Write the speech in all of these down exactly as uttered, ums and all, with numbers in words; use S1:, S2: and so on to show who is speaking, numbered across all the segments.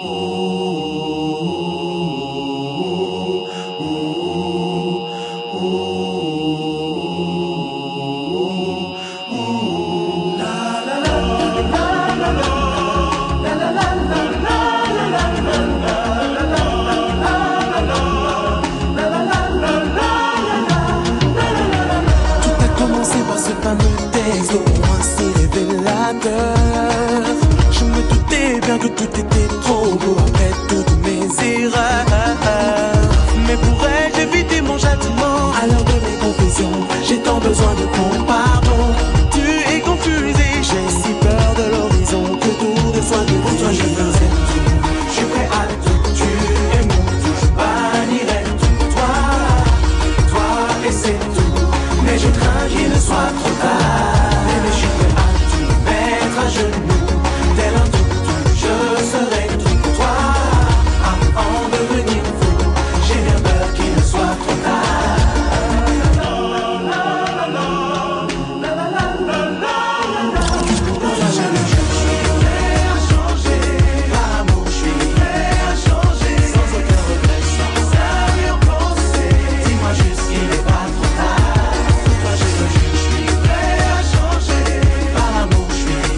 S1: Je me doutais bien que tout était trop beau après toutes mes erreurs. Mais pourrais-je éviter mon châtiment à l'heure de mes confessions? J'ai tant besoin de ton pardon. Tu es confusé, j'ai si peur de l'horizon que tout ne soit que pour toi. Je ferai tout, je suis prêt à tout. Tu es mon tout, je bannirai tout. Toi, toi et c'est tout. Mais je crains qu'il ne soit trop tard. Mais je suis prêt à à genoux, tel un tout, je serai tout pour toi. Avant de devenir fou, j'ai bien peur qu'il ne soit trop tard. Je suis prêt à changer, par amour je suis prêt à changer, sans aucun regret, sans arrière-pensée. Dis-moi juste qu'il n'est pas trop tard. Toi je veux juste, je suis prêt à changer, par amour je suis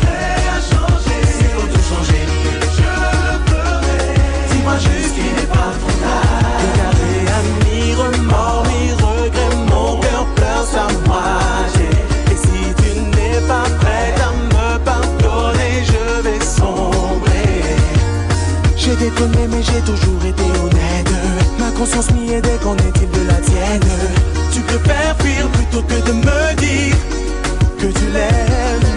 S1: juste qu'il n'est pas trop tard. Regardez à mi-remords, mi-regrets, mon cœur pleure sa moitié. Et si tu n'es pas prête à me pardonner, je vais sombrer. J'ai déconné mais j'ai toujours été honnête. Ma conscience m'y aidait, qu'en est-il de la tienne? Tu préfères fuir plutôt que de me dire que tu l'aimes.